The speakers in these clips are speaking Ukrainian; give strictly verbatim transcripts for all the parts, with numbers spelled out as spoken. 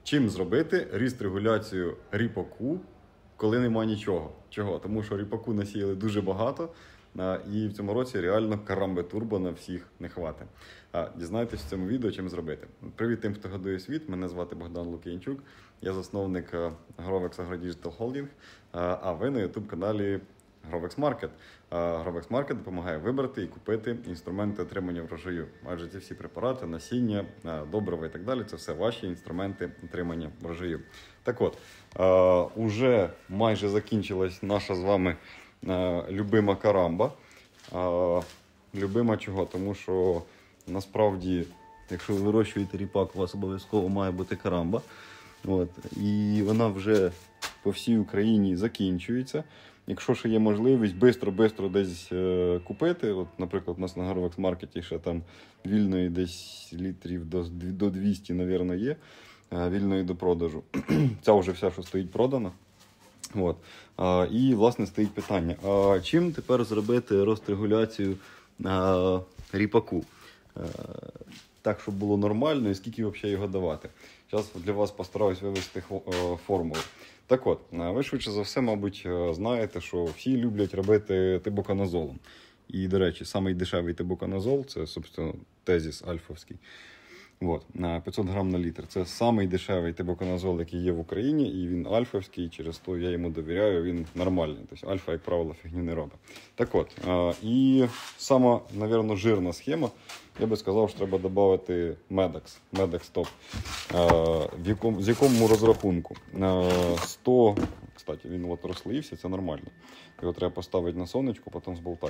Чим зробити ріст-регуляцію ріпаку, коли нема нічого? Чого? Тому що ріпаку насіяли дуже багато, і в цьому році реально карамби турбо на всіх не хватить. Дізнайтесь в цьому відео, чим зробити. Привіт тим, хто годує світ. Мене звати Богдан Лук'янчук. Я засновник Grovex AgroDigital Holding, а ви на ютуб-каналі Grovex Market. Grovex Market допомагає вибрати і купити інструменти отримання врожаю. Адже ці всі препарати, насіння, добрива і так далі – це все ваші інструменти отримання врожаю. Так от, уже майже закінчилась наша з вами любима карамба. Любима чого? Тому що насправді, якщо ви вирощуєте ріпак, у вас обов'язково має бути карамба. От. І вона вже по всій Україні закінчується. Якщо ще є можливість бистро-бистро десь е, купити, от, наприклад, у нас на Grovex Market ще там вільної десь літрів до, до двісті, мабуть, є, е, вільної до продажу. Ця вже вся, що стоїть, продана. От. А, і, власне, стоїть питання, а чим тепер зробити розрегуляцію а, ріпаку? А, так, щоб було нормально і скільки взагалі його давати. Зараз для вас постараюсь вивести формулу. Так от, ви швидше за все, мабуть, знаєте, що всі люблять робити тибуканазолом. І, до речі, самий дешевий тибуканазол, це, собственно, тезіс альфовський. От, на п'ятсот грам на літр. Це самий дешевий тибуканазол, який є в Україні, і він альфовський, через то я йому довіряю, він нормальний. Тобто альфа, як правило, фігню не робить. Так от, і сама, мабуть, жирна схема, я би сказав, що треба додати Medex, Medex Top. В якому, з якому розрахунку? сто, кстати, він от розслоївся, це нормально. Його треба поставити на сонечко, потім зболтати.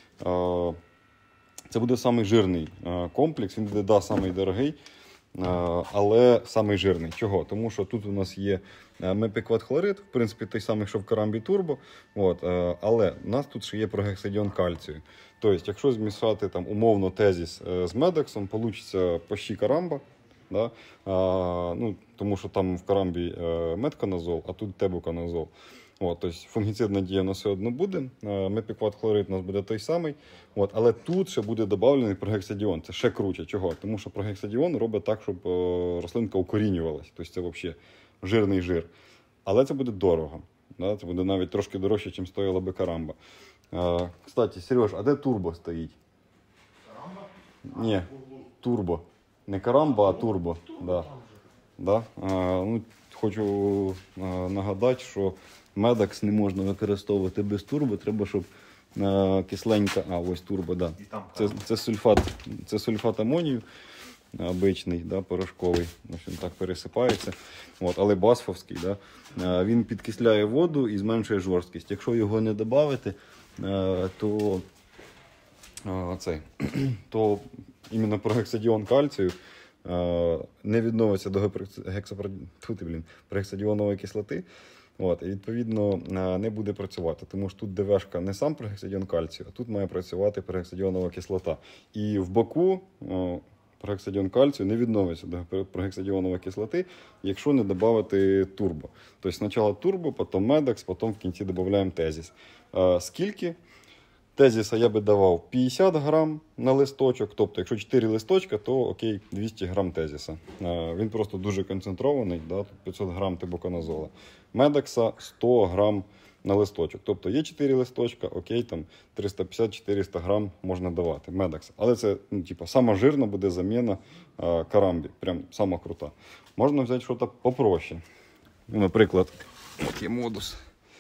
Це буде самий жирний комплекс, він буде, да, самий дорогий, але самий жирний. Чого? Тому що тут у нас є мепікват-хлорид, в принципі, той самий, що в карамбі турбо, от, але у нас тут ще є прогексадіон кальцію. Тобто, якщо змішати там, умовно тезіс з медексом, вийде почти карамба, да? а, ну, тому що там в карамбі метканазол, а тут тебуканазол. От, тобто фунгіцидна дія у нас все одно буде, мепікват-хлорид у нас буде той самий, от, але тут ще буде додавлений прогексадіон, це ще круче. Чого? Тому що прогексадіон робить так, щоб рослинка укорінювалась, тобто це взагалі жирний жир. Але це буде дорого, да? Це буде навіть трошки дорожче, ніж стоїла би карамба. А, кстати, Сереж, а де турбо стоїть? Карамба? Ні, турбо. Не карамба, а турбо. Да. Да? А, ну, хочу а, нагадати, що Medex не можна використовувати без турбо, треба, щоб а, кисленька, а ось турбо, да. Це, це, сульфат, це сульфат амонію, обичний, да, порошковий, ось він так пересипається, от, але басфовський, да, а, він підкисляє воду і зменшує жорсткість. Якщо його не додати, а, то, а, цей, то іменно прогексадіон кальцію не відновиться до прогексадіонової кислоти, от, і відповідно не буде працювати, тому що тут ДВшка не сам прогексадіон кальцію, а тут має працювати прогексадіонова кислота. І в боку прогексадіон кальцію не відновиться до прогексадіонової кислоти, якщо не додати турбо. Тобто спочатку турбо, потім Medex, потім в кінці додаємо тезіс. Скільки? Тезіса я би давав п'ятдесят грам на листочок, тобто якщо чотири листочка, то окей, двісті грам тезіса. Він просто дуже концентрований, да, п'ятсот грам тибуканазола. Медекса сто грам на листочок, тобто є чотири листочка, окей, там триста п'ятдесят - чотириста грам можна давати, Медекса. Але це, ну, типу, сама жирна буде заміна а, карамбі, прям сама крута. Можна взяти щось попроще. Наприклад, от є модус.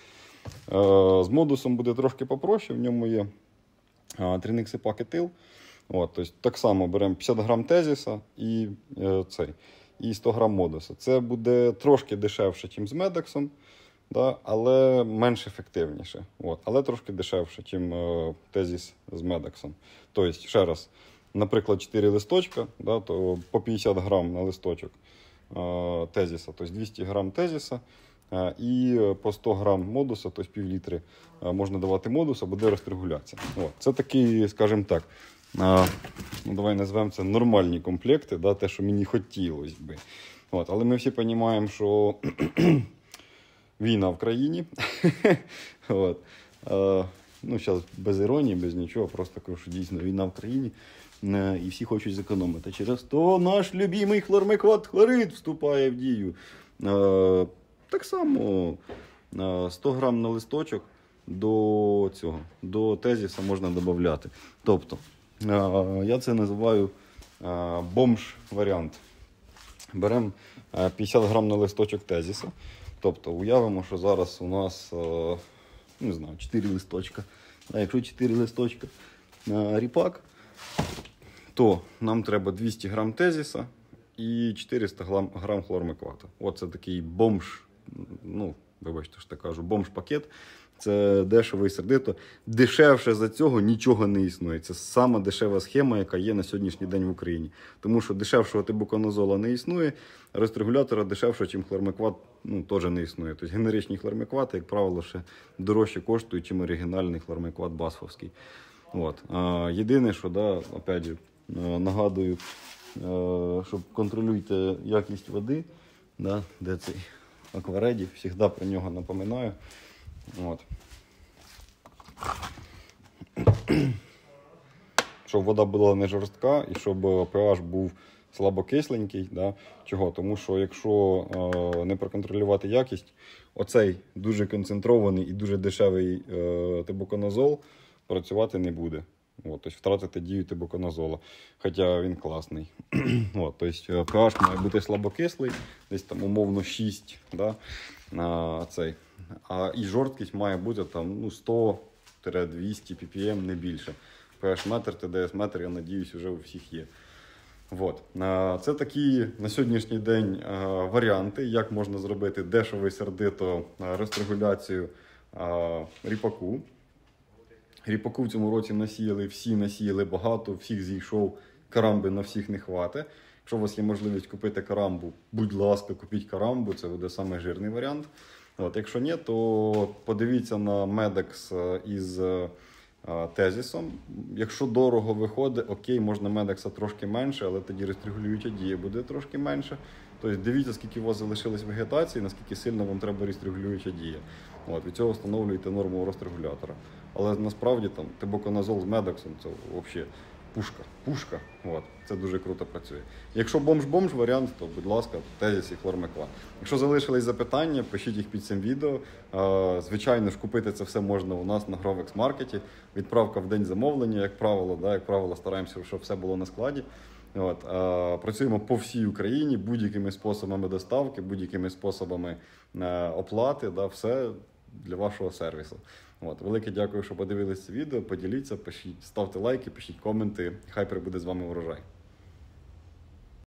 З модусом буде трошки попроще, в ньому є тринексипак-етил. От, тобто, так само беремо п'ятдесят грам тезіса і, е, цей, і сто грам модуса. Це буде трошки дешевше, ніж з Медексом, да, але менш ефективніше. От, але трошки дешевше, ніж е, тезіс з Медексом. Тобто, ще раз, наприклад, чотири листочка, да, то по п'ятдесят грам на листочок е, тезіса, тобто двісті грам тезіса. І по сто грам модуса, тобто пів літри, можна давати модуса, буде розрегуляція. От. Це такі, скажімо так, ну, давай назвемо це нормальні комплекти, да, те, що мені хотілося би. От. Але ми всі розуміємо, що війна в країні. От. Ну, зараз без іронії, без нічого, просто кажу, що дійсно війна в країні. е, і всі хочуть зекономити. Через то наш любимий хлормикват хлорид вступає в дію. Е, так само е, сто грам на листочок до цього, до тезіса можна додати. Тобто, е, я це називаю е, бомж-варіант. Беремо п'ятдесят грам на листочок тезіса. Тобто, уявимо, що зараз у нас, е, не знаю, чотири листочка. А якщо чотири листочка на ріпак, то нам треба двісті грам тезіса і чотириста грам хлормиквата. Оце такий бомж, ну, вибачте, що так кажу, бомж-пакет. Це дешево і сердито. Дешевше за цього нічого не існує. Це сама дешева схема, яка є на сьогоднішній день в Україні. Тому що дешевшого тибуконазола не існує, а рестрегулятора дешевшого, ніж хлормикват, ну, теж не існує. Тобто генеричні хлормиквати, як правило, ще дорожче коштують, ніж оригінальний хлормикват басфовський. От. А, єдине, що, да, опять же, нагадую, щоб контролюйте якість води, да, де цей аквареді, завжди про нього напоминаю. От. Щоб вода була не жорстка і щоб pH був слабокисленький. Да? Чого? Тому що якщо е, не проконтролювати якість, оцей дуже концентрований і дуже дешевий е, тибуконазол працювати не буде. От, тобто втратити дію тибуконазола, хоча він класний. От, тобто pH має бути слабокислий, десь там умовно шість, да? а, цей. А і жорсткість має бути там, ну, сто двісті пі пі ем, не більше. pH-метр, те де ес метр, я надіюсь, вже у всіх є. От. Це такі на сьогоднішній день варіанти, як можна зробити дешево і сердито рестрегуляцію ріпаку. Ріпаку в цьому році насіяли, всі насіяли багато, всіх зійшов, карамби на всіх не хватить. Якщо у вас є можливість купити карамбу, будь ласка, купіть карамбу, це буде самий жирний варіант. От, якщо ні, то подивіться на Медекс із а, тезісом. Якщо дорого виходить, окей, можна Медекса трошки менше, але тоді рестрегулююча дія буде трошки менше. Тобто дивіться, скільки у вас залишилось вегетації, наскільки сильно вам треба рестрегулююча дія. От, від цього встановлюєте норму рестрегулятора. Але насправді там тибуконазол з Медексом це взагалі пушка. Пушка. От. Це дуже круто працює. Якщо бомж-бомж варіант, то, будь ласка, тезіс і хлормикват. Якщо залишились запитання, пишіть їх під цим відео. Звичайно ж, купити це все можна у нас на Grovex Market. Відправка в день замовлення, як правило, да, як правило, стараємося, щоб все було на складі. От. Працюємо по всій Україні будь-якими способами доставки, будь-якими способами оплати. Да, все для вашого сервісу. От. Велике дякую, що подивилися це відео. Поділіться, пишіть, ставте лайки, пишіть коменти. Хай прибуде з вами урожай.